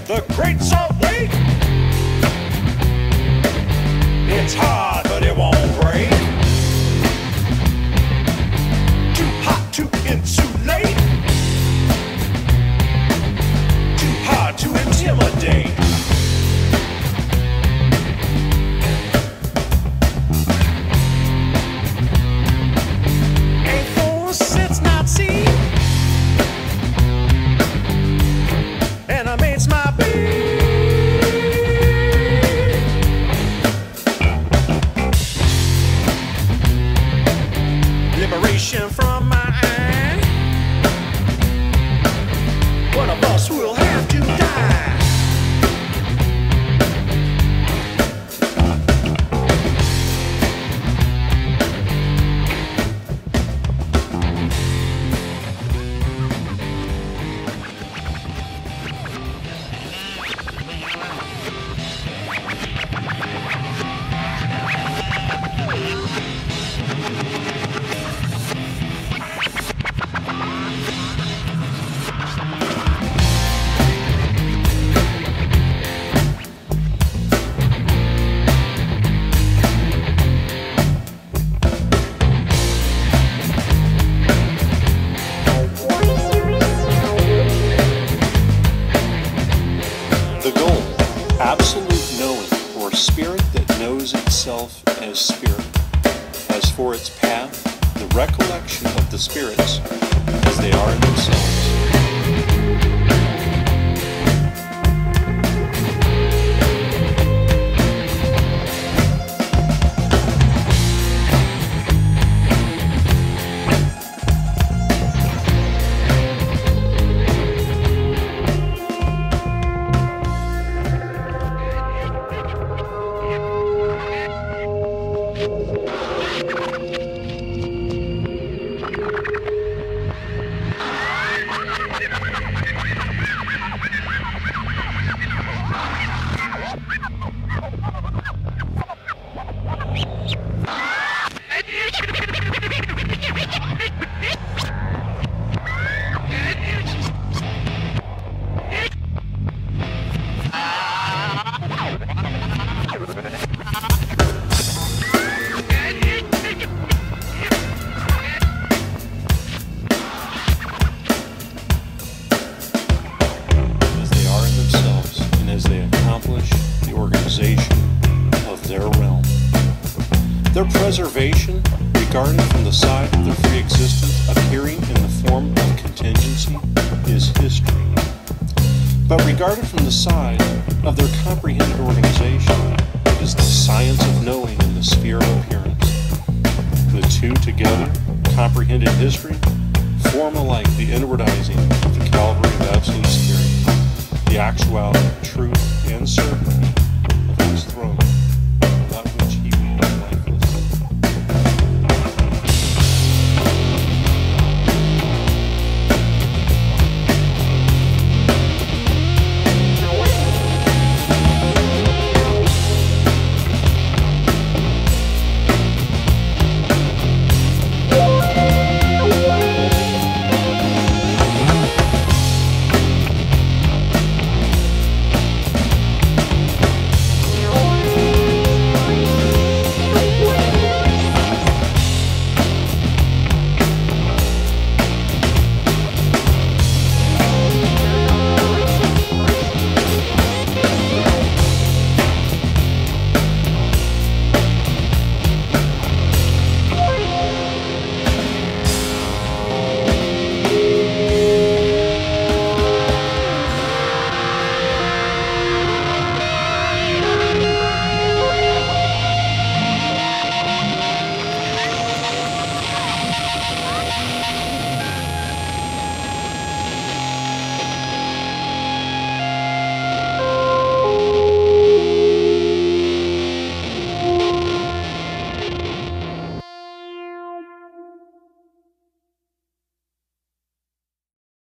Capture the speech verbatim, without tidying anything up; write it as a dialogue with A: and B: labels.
A: the Great Salt Lake. It's hard, but it won't break. Too hot to insulate. Too hard to intimidate. Ain't force, it's not seen. And I made my beat. Liberation from my eye. One of us will have to die.
B: The goal, absolute knowing, or spirit that knows itself as spirit, has for its path the recollection of the spirits as they are in themselves. As they accomplish the organization of their realm. Their preservation, regarded from the side of their free existence appearing in the form of contingency, is history. But regarded from the side of their comprehended organization, it is the science of knowing in the sphere of appearance. The two together, comprehended history, form alike the inwardizing of the Calvary of absolute spirit, the actuality, truth, and certainty of his throne.